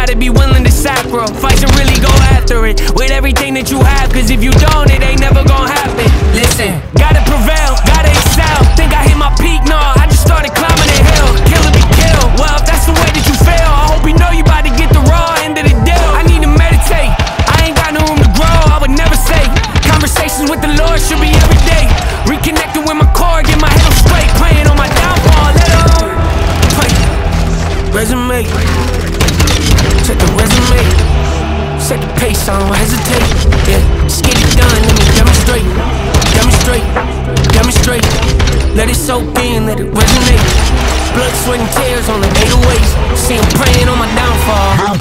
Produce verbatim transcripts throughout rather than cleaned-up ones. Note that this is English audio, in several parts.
gotta be willing to sacrifice and really go after it with everything that you have, cause if you don't, it ain't never gonna happen. Listen, gotta prevail, gotta excel. Think I hit my peak? No, I just started climbing the hill. Kill or be killed. Well, if that's the way that you feel, I hope you know you about to get the raw end of the deal. I need to meditate, I ain't got no room to grow. I would never say conversations with the Lord should be every day. Reconnecting with my core, get my head on straight. Praying on my downfall, let her play. Resume, check the resume. Set the pace, I don't hesitate. Yeah, just get it done, let me demonstrate. Demonstrate, demonstrate. Let it soak in, let it resonate. Blood, sweat, and tears on the eight oh eights. See him praying on my downfall.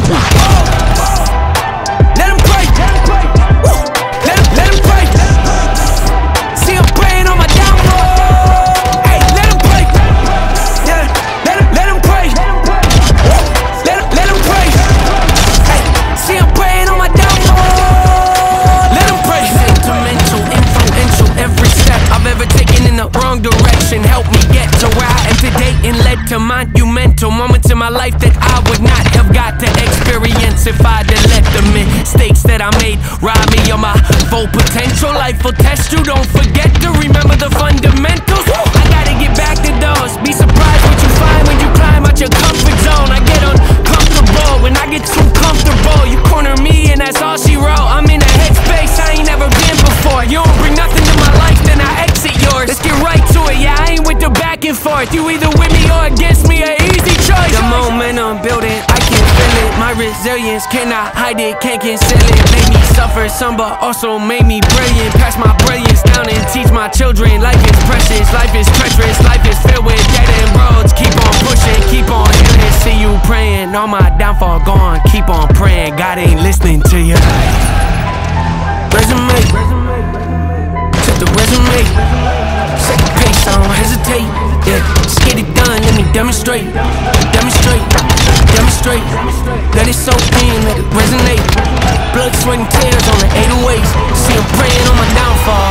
Let him pray. Let him, let him pray. See him praying on my downfall. Hey, let him pray. Yeah, let him, let him pray. Let him, let him pray. Hey, see him praying on my downfall. Let him pray. Sentimental, influential, every step I've ever taken in the wrong direction helped me get to where I am today and led to monumental moments in my life that I would not have got to experience if I'd have let the mistakes that I made rob me of my full potential. Life will test you, don't forget to remember the fundamentals. I gotta get back to those. Be surprised what you find when you climb out your comfort zone. I get uncomfortable when I get too comfortable. You corner me and that's all she wrote. I'm in a headspace I ain't never been before. You don't bring nothing to my life, then I exit yours. Let's get right to it, yeah, I ain't with the back and forth. You either with me or against me, an easy choice. The momentum building, I can feel it. My resilience, cannot hide it, can't conceal it. Made me suffer some, but also made me brilliant. Pass my brilliance down and teach my children. Life is precious, life is treacherous, life is filled with dead end roads. Keep on pushing, keep on healing. See you praying, all my downfall gone. Keep on praying, God ain't listening to you. Resume, check the resume. Set the pace, I don't hesitate. Yeah, just get it done, let me demonstrate. Demonstrate, demonstrate. Let it soak in, let it resonate. Blood, sweat, and tears on the eight oh eights. See him praying on my downfall.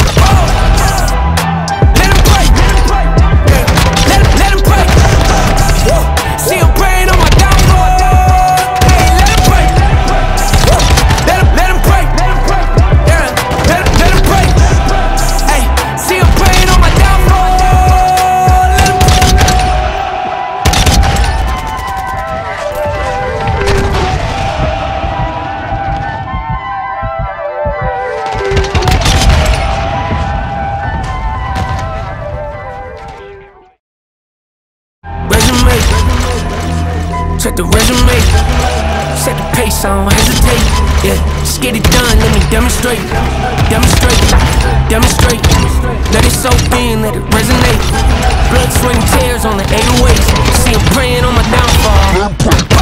Let him pray. Yeah, let, let him pray. See him praying on my downfall. Hey, let him pray. Let him, let him pray. Yeah, let, let him pray. Hey, see him praying on my downfall. Check the resume, set the pace, I don't hesitate. Yeah, just get it done, let me demonstrate. Demonstrate, demonstrate. Let it soak in, let it resonate. Blood, sweat, and tears on the eight oh eights. See him praying on my downfall.